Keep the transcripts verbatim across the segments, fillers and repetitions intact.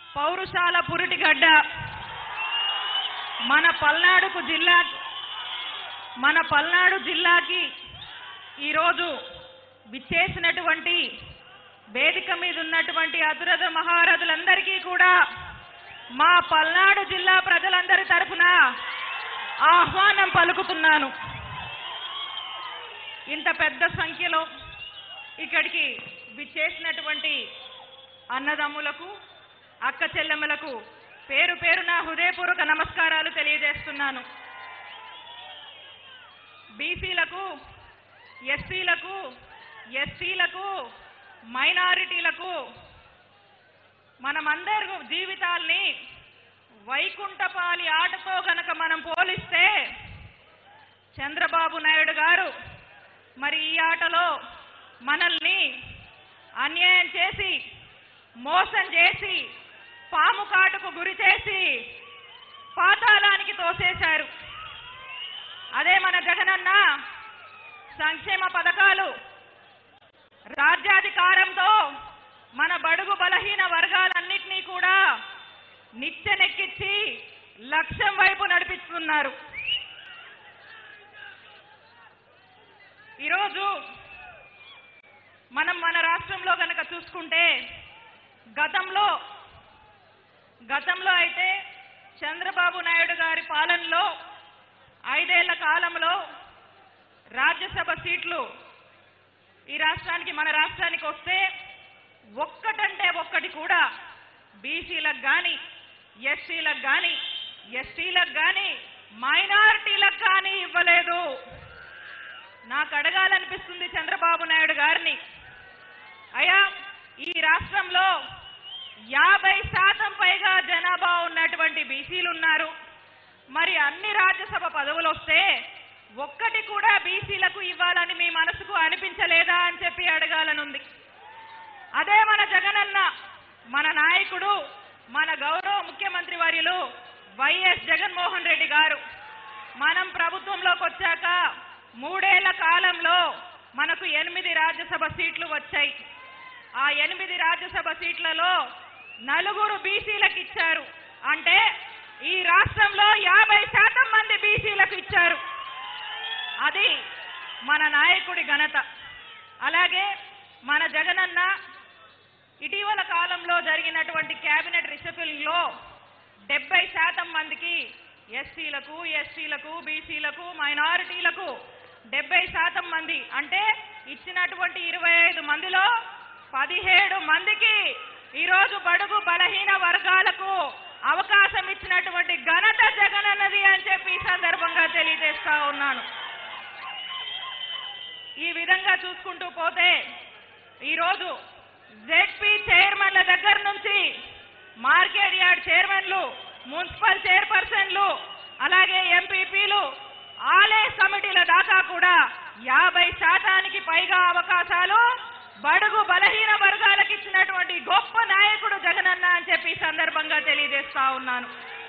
పౌరుషాల పురిటిగడ్డ మన పల్నాడుకు జిల్లా మన పల్నాడు జిల్లాకి ఈరోజు విచ్చేసినటువంటి వేదిక మీద ఉన్నటువంటి అతురథ మహారథులందరికీ కూడా మా పల్నాడు జిల్లా ప్రజలందరి తరఫున ఆహ్వానం పలుకుతున్నాను. ఇంత పెద్ద సంఖ్యలో ఇక్కడికి విచ్చేసినటువంటి అన్నదమ్ములకు అక్క చెల్లెమ్మలకు పేరు పేరున హృదయపూర్వక నమస్కారాలు తెలియజేస్తున్నాను. బీసీలకు, ఎస్సీలకు, ఎస్టీలకు, మైనారిటీలకు మనమందరి జీవితాల్ని వైకుంఠపాలి ఆటతో గనక మనం పోలిస్తే చంద్రబాబు నాయుడు గారు మరి ఈ ఆటలో మనల్ని అన్యాయం చేసి, మోసం చేసి, పాము కాటుకు గురి చేసి పాతాళానికి తోసేశారు. అదే మన జగనన్న సంక్షేమ పథకాలు రాజ్యాధికారంతో మన బడుగు బలహీన వర్గాలన్నింటినీ కూడా నిచ్చెనెక్కించి లక్ష్యం వైపు నడిపిస్తున్నారు. ఈరోజు మనం మన రాష్ట్రంలో కనుక చూసుకుంటే గతంలో గతంలో అయితే చంద్రబాబు నాయుడు గారి పాలనలో ఐదేళ్ల కాలంలో రాజ్యసభ సీట్లు ఈ రాష్ట్రానికి మన రాష్ట్రానికి వస్తే ఒక్కటంటే ఒక్కటి కూడా బీసీలకు కానీ, ఎస్సీలకు కానీ, ఎస్టీలకు కానీ, మైనారిటీలకు కానీ ఇవ్వలేదు. నాకు అడగాలనిపిస్తుంది చంద్రబాబు నాయుడు గారిని, అయ్యా ఈ రాష్ట్రంలో యాభై శాతం పైగా జనాభా ఉన్నటువంటి బీసీలు ఉన్నారు. మరి అన్ని రాజ్యసభ పదవులు వస్తే ఒక్కటి కూడా బీసీలకు ఇవ్వాలని మీ మనసుకు అనిపించలేదా అని చెప్పి అడగాలనుంది. అదే మన జగనన్న, మన నాయకుడు, మన గౌరవ ముఖ్యమంత్రి వర్యులు వైఎస్ జగన్మోహన్ రెడ్డి గారు మనం ప్రభుత్వంలోకి వచ్చాక మూడేళ్ల కాలంలో మనకు ఎనిమిది రాజ్యసభ సీట్లు వచ్చాయి. ఆ ఎనిమిది రాజ్యసభ సీట్లలో నలుగురు బీసీలకు ఇచ్చారు. అంటే ఈ రాష్ట్రంలో యాభై శాతం మంది బీసీలకు ఇచ్చారు. అది మన నాయకుడి ఘనత. అలాగే మన జగనన్న ఇటీవల కాలంలో జరిగినటువంటి కేబినెట్ రిషఫిలింగ్ లో డెబ్బై శాతం మందికి ఎస్సీలకు, ఎస్టీలకు, బీసీలకు, మైనారిటీలకు డెబ్బై శాతం మంది అంటే ఇచ్చినటువంటి ఇరవై ఐదు మందిలో పదిహేడు మందికి ఈరోజు బడుగు బలహీన వర్గాలకు అవకాశం ఇచ్చినటువంటి ఘనత జగనన్నది అని చెప్పి ఈ సందర్భంగా తెలియజేస్తా ఉన్నాను. ఈ విధంగా చూసుకుంటూ పోతే ఈరోజు జెడ్పీ చైర్మన్ల దగ్గర నుంచి మార్కెట్ యార్డ్ చైర్మన్లు, మున్సిపల్ చైర్పర్సన్లు, అలాగే ఎంపీపీలు, ఆలయ కమిటీల దాకా కూడా యాభై శాతానికి పైగా అవకాశాలు బడుగు బలహీన వర్గాలకు ఇచ్చినటువంటి గొప్ప నాయకుడు జగనన్న అని చెప్పి సందర్భంగా తెలియజేస్తా ఉన్నాను.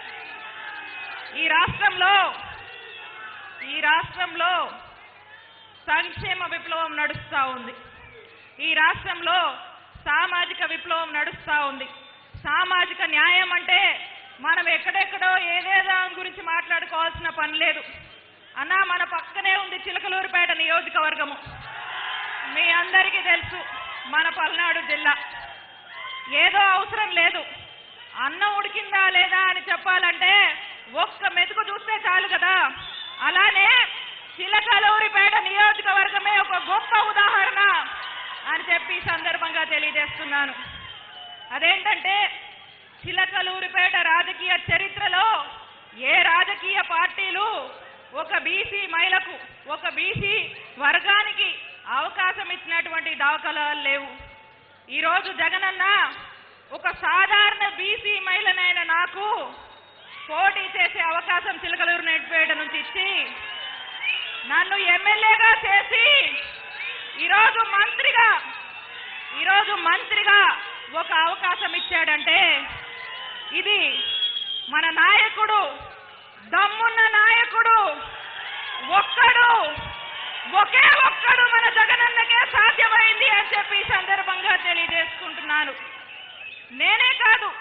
ఈ రాష్ట్రంలో ఈ రాష్ట్రంలో సంక్షేమ విప్లవం నడుస్తూ ఉంది. ఈ రాష్ట్రంలో సామాజిక విప్లవం నడుస్తూ ఉంది. సామాజిక న్యాయం అంటే మనం ఎక్కడెక్కడో ఏదేదో గురించి మాట్లాడుకోవాల్సిన పని లేదు. అన్నా మన పక్కనే ఉంది చిలకలూరుపేట నియోజకవర్గము. మీ అందరికీ తెలుసు మన పల్నాడు జిల్లా. ఏదో అవసరం లేదు, అన్నం ఉడికిందా లేదా అని చెప్పాలంటే ఒక్క మెతుకు చూస్తే చాలు కదా. అలానే చిలకలూరిపేట నియోజకవర్గమే ఒక గొప్ప ఉదాహరణ అని చెప్పి సందర్భంగా తెలియజేస్తున్నాను. అదేంటంటే చిలకలూరిపేట రాజకీయ చరిత్రలో ఏ రాజకీయ పార్టీలు ఒక బీసీ మహిళకు, ఒక బీసీ వర్గానికి అవకాశం ఇచ్చినటువంటి దాఖలాలు లేవు. ఈరోజు జగనన్న ఒక సాధారణ బీసీ మహిళనైన నాకు పోటీ చేసే అవకాశం చిలకలూరిపేట నుంచి ఇచ్చి నన్ను ఎమ్మెల్యేగా చేసి ఈరోజు మంత్రిగా ఈరోజు మంత్రిగా ఒక అవకాశం ఇచ్చాడంటే ఇది మన నాయకుడు, దమ్మున్న నాయకుడు ఒక్కడు, ఒకే ఒక్కడు మన జగనన్నకే సాధ్యమైంది అని చెప్పి సందర్భంగా తెలియజేసుకుంటున్నాను. నేనే కాదు,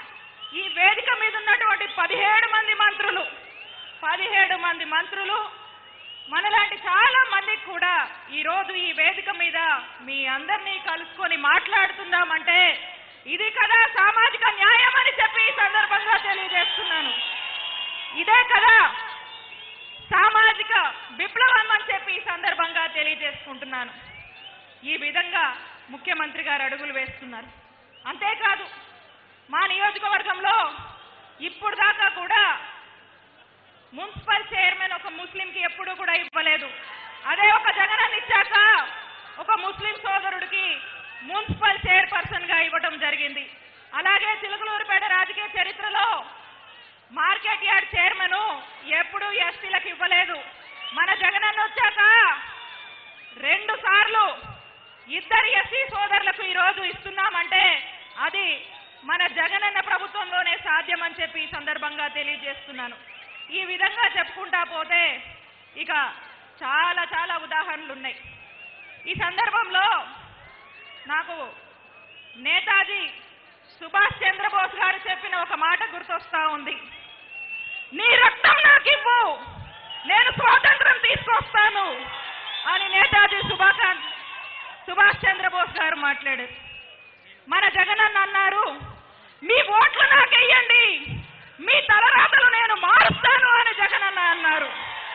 ఈ వేదిక మీద ఉన్నటువంటి పదిహేడు మంది మంత్రులు పదిహేడు మంది మంత్రులు మనలాంటి చాలా మందికి కూడా ఈరోజు ఈ వేదిక మీద మీ అందరినీ కలుసుకొని మాట్లాడుతుందామంటే ఇది కదా సామాజిక న్యాయం అని చెప్పి ఈ సందర్భంగా తెలియజేస్తున్నాను. ఇదే కదా సామాజిక విప్లవం అని చెప్పి ఈ సందర్భంగా తెలియజేసుకుంటున్నాను. ఈ విధంగా ముఖ్యమంత్రి గారు అడుగులు వేస్తున్నారు. అంతేకాదు మా నియోజకవర్గంలో ఇప్పుడు దాకా కూడా మున్సిపల్ చైర్మన్ ఒక ముస్లింకి ఎప్పుడూ కూడా ఇవ్వలేదు. అదే ఒక జగనన్న ఇచ్చాక ఒక ముస్లిం సోదరుడికి మున్సిపల్ చైర్పర్సన్ గా ఇవ్వడం జరిగింది. అలాగే చిలుకలూరుపేట రాజకీయ చరిత్రలో మార్కెట్ యార్డ్ చైర్మన్ ఎప్పుడూ ఎస్టీలకు ఇవ్వలేదు. మన జగనన్న వచ్చాక రెండు సార్లు ఇద్దరు ఎస్సీ సోదరులకు ఈరోజు ఇస్తున్నామంటే అది మన జగనన్న ప్రభుత్వంలోనే సాధ్యమని చెప్పి ఈ సందర్భంగా తెలియజేస్తున్నాను. ఈ విధంగా చెప్పుకుంటా పోతే ఇక చాలా చాలా ఉదాహరణలు ఉన్నాయి. ఈ సందర్భంలో నాకు నేతాజీ సుభాష్ చంద్రబోస్ గారు చెప్పిన ఒక మాట గుర్తొస్తా ఉంది. నీ రక్తం నాకు ఇవ్వు, నేను స్వాతంత్రం తీసుకొస్తాను అని నేతాజీ సుభాష్ సుభాష్ చంద్రబోస్ గారు మాట్లాడారు. మన జగనన్న అన్నారు, మీ ఓట్లు నాకెయ్యండి, మీ తలరాతలు నేను మారుస్తాను అని జగనన్న అన్నారు.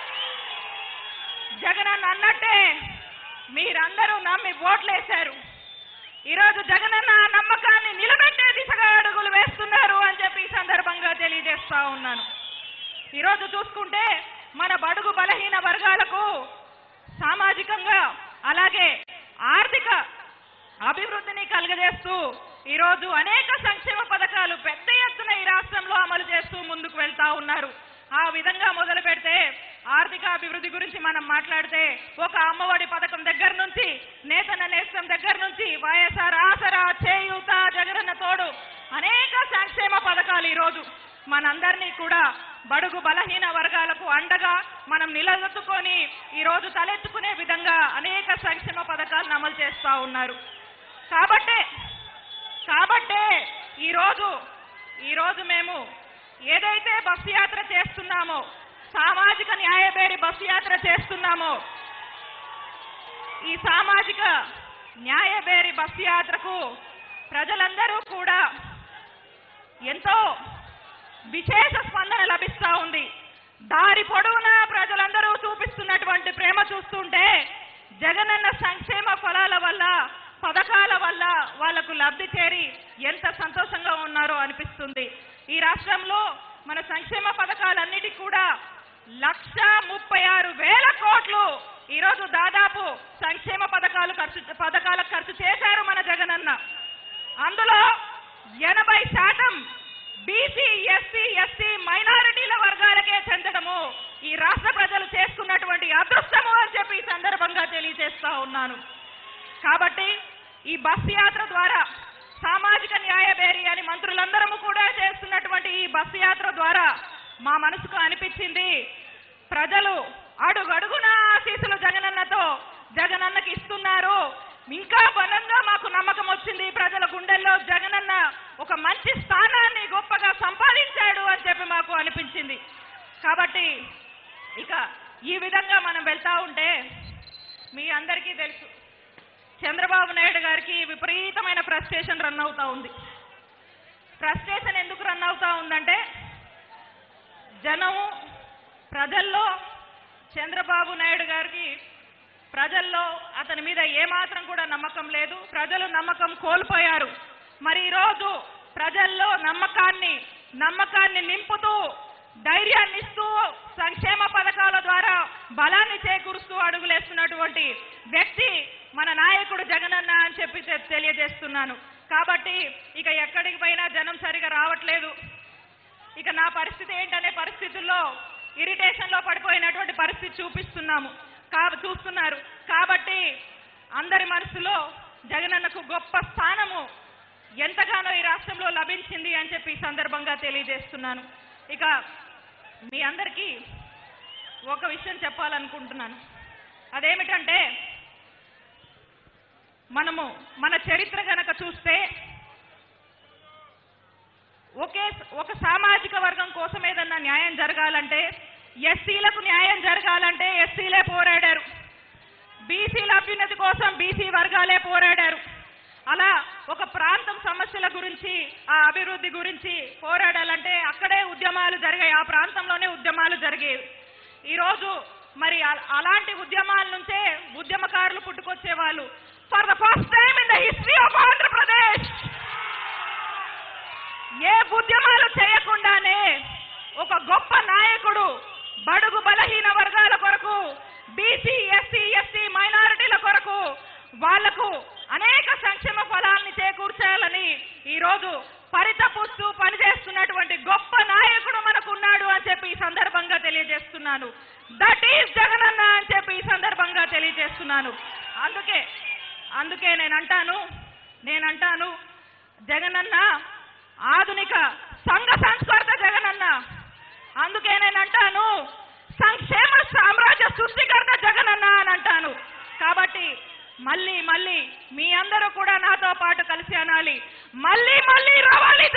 జగనన్న అన్నట్టే మీరందరూ నమ్మి ఓట్లేశారు. ఈరోజు జగనన్న ఆ నమ్మకాన్ని నిలబెట్టే దిశగా అడుగులు వేస్తున్నారు అని చెప్పి ఈ సందర్భంగా తెలియజేస్తా ఉన్నాను. ఈరోజు చూసుకుంటే మన బడుగు బలహీన వర్గాలకు సామాజికంగా అలాగే ఆర్థిక అభివృద్ధిని కలుగజేస్తూ ఈరోజు అనేక సంక్షేమ పథకాలు పెద్ద ఎత్తున ఈ రాష్ట్రంలో అమలు చేస్తూ ముందుకు వెళ్తా ఉన్నారు. ఆ విధంగా మొదలు పెడితే ఆర్థిక అభివృద్ధి గురించి మనం మాట్లాడితే ఒక అమ్మఒడి పథకం దగ్గర నుంచి నేతన్న నేస్తం దగ్గర నుంచి వైఎస్ఆర్ ఆసరా, చేయూత, జగనన్న తోడు అనేక సంక్షేమ పథకాలు ఈరోజు మనందరినీ కూడా బడుగు బలహీన వర్గాలకు అండగా మనం నిలదొక్కుని ఈరోజు తలెత్తుకునే విధంగా అనేక సంక్షేమ పథకాలను అమలు చేస్తా ఉన్నారు. కాబట్టే కాబట్టే ఈరోజు ఈరోజు మేము ఏదైతే బస్సు యాత్ర చేస్తున్నామో, సామాజిక న్యాయబేరి బస్సు యాత్ర చేస్తున్నామో, ఈ సామాజిక న్యాయబేరి బస్సు యాత్రకు ప్రజలందరూ కూడా ఎంతో విశేష స్పందన లభిస్తా ఉంది. దారి పొడవునా ప్రజలందరూ చూపిస్తున్నటువంటి ప్రేమ చూస్తుంటే జగనన్న సంక్షేమ ఫలాల వల్ల, పథకాల వల్ల వాళ్లకు లబ్ధి చేరి ఎంత సంతోషంగా ఉన్నారో అనిపిస్తుంది. ఈ రాష్ట్రంలో మన సంక్షేమ పథకాలన్నిటికీ కూడా లక్ష ముప్పై ఆరు వేల కోట్లు ఈరోజు దాదాపు సంక్షేమ పథకాలు ఖర్చు పథకాలకు ఖర్చు చేశారు మన జగనన్న. అందులో ఎనభై శాతం బీసీ, ఎస్సీ, ఎస్టీ, మైనారిటీల వర్గాలకే చెందడము ఈ రాష్ట్ర ప్రజలు చేసుకున్నటువంటి అదృష్టము అని చెప్పి ఈ సందర్భంగా తెలియజేస్తా ఉన్నాను. కాబట్టి ఈ బస్ యాత్ర ద్వారా సామాజిక న్యాయబేరి అని మంత్రులందరము కూడా చేస్తున్నటువంటి ఈ బస్ యాత్ర ద్వారా మా మనసుకు అనిపించింది, ప్రజలు అడుగడుగున ఆశీస్సులు జగనన్నతో జగనన్నకి ఇస్తున్నారు. ఇంకా బలంగా మాకు నమ్మకం వచ్చింది, ప్రజల గుండెల్లో జగనన్న ఒక మంచి స్థానాన్ని గొప్పగా సంపాదించాడు అని చెప్పి మాకు అనిపించింది. కాబట్టి ఇక ఈ విధంగా మనం వెళ్తా ఉంటే మీ అందరికీ తెలుసు, చంద్రబాబు నాయుడు గారికి విపరీతమైన ఫ్రస్ట్రేషన్ రన్ అవుతా ఉంది. ఫ్రస్ట్రేషన్ ఎందుకు రన్ అవుతా ఉందంటే జనము ప్రజల్లో చంద్రబాబు నాయుడు గారికి ప్రజల్లో అతని మీద ఏమాత్రం కూడా నమ్మకం లేదు. ప్రజలు నమ్మకం కోల్పోయారు. మరి ఈరోజు ప్రజల్లో నమ్మకాన్ని నమ్మకాన్ని నింపుతూ ధైర్యాన్ని ఇస్తూ సంక్షేమ పథకాల ద్వారా బలాన్ని చేకూరుస్తూ అడుగులేస్తున్నటువంటి వ్యక్తి మన నాయకుడు జగనన్న అని చెప్పి తెలియజేస్తున్నాను. కాబట్టి ఇక ఎక్కడికి పోయినా జనం సరిగా రావట్లేదు. ఇక నా పరిస్థితి ఏంటనే పరిస్థితుల్లో ఇరిటేషన్ లో పడిపోయినటువంటి పరిస్థితి చూపిస్తున్నాము కా చూస్తున్నారు కాబట్టి అందరి మనసులో జగనన్నకు గొప్ప స్థానము ఎంతగానో ఈ రాష్ట్రంలో లభించింది అని చెప్పి ఈ సందర్భంగా తెలియజేస్తున్నాను. ఇక మీ అందరికీ ఒక విషయం చెప్పాలనుకుంటున్నాను. అదేమిటంటే మనము మన చరిత్ర గనక చూస్తే ఒకే ఒక సామాజిక వర్గం కోసం ఏదన్నా న్యాయం జరగాలంటే, ఎస్సీలకు న్యాయం జరగాలంటే ఎస్సీలే పోరాడారు, బీసీల అభ్యున్నతి కోసం బీసీ వర్గాలే పోరాడారు. అలా ఒక ప్రాంతం సమస్యల గురించి, ఆ అభివృద్ధి గురించి పోరాడాలంటే అక్కడే ఉద్యమాలు జరిగాయి, ఆ ప్రాంతంలోనే ఉద్యమాలు జరిగేవి. ఈరోజు మరి అలాంటి ఉద్యమాల నుంచే ఉద్యమకారులు పుట్టుకొచ్చే వాళ్ళు. For the first time in the history of Andhra Pradesh ఏ ఉద్యమాలు చేయకుండానే ఒక గొప్ప నాయకుడు బడుగు బలహీన వర్గాల కొరకు, బీసీ ఎస్సీ ఎస్టీ మైనారిటీల కొరకు వాళ్లకు అనేక సంక్షేమ ఫలాల్ని చేకూర్చాలని ఈరోజు పరితపిస్తూ పనిచేస్తున్నటువంటి గొప్ప నాయకుడు మనకున్నాడు అని చెప్పి ఈ సందర్భంగా తెలియజేస్తున్నాను. దట్ ఈస్ జగనన్న అని చెప్పి ఈ సందర్భంగా తెలియజేస్తున్నాను. అందుకే అందుకే నేనంటాను నేనంటాను జగనన్న ఆధునిక సంఘ సంస్కర్త జగనన్న. అందుకే నేనంటాను సంక్షేమ సామ్రాజ్య సృష్టికర్త జగనన్న అని అంటాను. కాబట్టి మళ్ళీ మళ్ళీ మీ అందరూ కూడా నాతో పాటు కలిసి అనాలి, మళ్ళీ మళ్ళీ రావాలి